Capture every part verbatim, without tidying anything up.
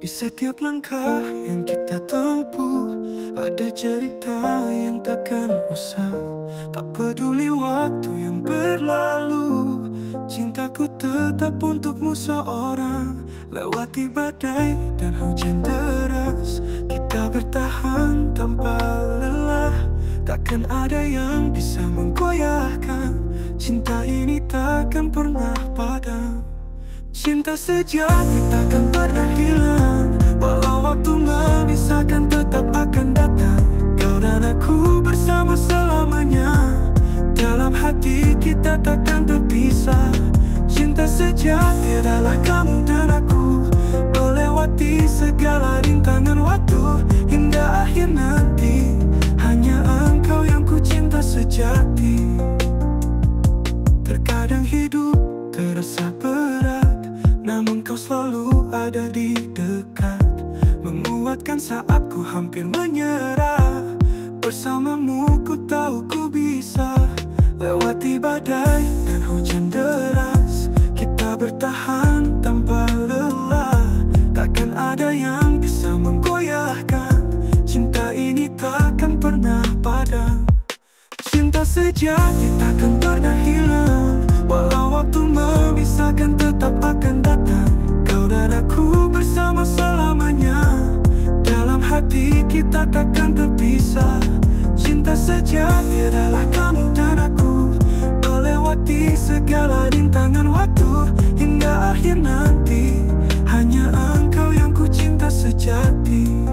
Di setiap langkah yang kita tempuh, ada cerita yang takkan usang. Tak peduli waktu yang berlalu, cintaku tetap untukmu seorang. Lewati badai dan hujan deras, kita bertahan tanpa lelah. Takkan ada yang bisa menggoyahkan, cinta ini takkan pernah padam. Cinta sejati takkan pernah hilang, walau waktu memisahkan tetap akan datang. Kau dan aku bersama selamanya, dalam hati kita takkan terpisah. Cinta sejati adalah kamu dan aku, melewati segala rintangan waktu hingga akhir nanti. Hanya engkau yang ku cinta sejati. Terkadang hidup terasa berat, namun kau selalu ada di dekat, menguatkan saat ku hampir menyerah. Bersamamu ku tahu ku bisa lewati badai dan hujan deras. Kita bertahan tanpa lelah, takkan ada yang bisa menggoyahkan. Cinta ini takkan pernah padam. Cinta sejati takkan pernah hilang, walau waktu memisahkan tetap akan datang. Kau dan aku bersama selamanya, dalam hati kita takkan terpisah. Cinta sejati adalah kamu dan aku, melewati segala rintangan waktu hingga akhir nanti. Hanya engkau yang ku cinta sejati.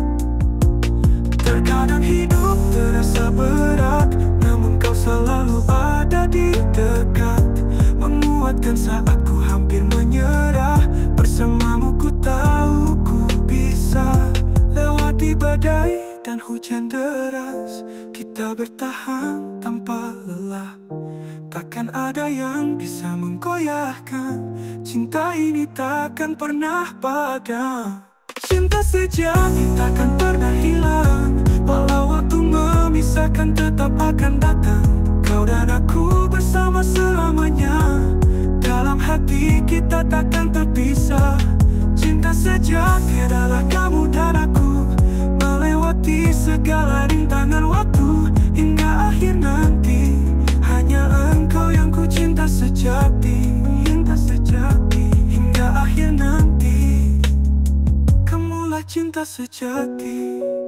Terkadang hidup terasa berat, namun kau selalu ada di dekat, menguatkan saat ku hampir menyerah. Bersamamu ku tahu ku bisa lewati badai dan hujan deras. Kita bertahan tanpa lelah, takkan ada yang bisa menggoyahkan. Cinta ini takkan pernah padam. Cinta sejati takkan pernah hilang, walau waktu memisahkan tetap akan datang. Kau dan aku bersama selamanya, dalam hati kita takkan terpisah. Cinta sejati adalah kamu dan aku, melewati segala rintangan waktu hingga akhir nanti. Hanya engkau yang ku cinta sejati. Cinta sejati hingga akhir nanti, kamulah cinta sejati.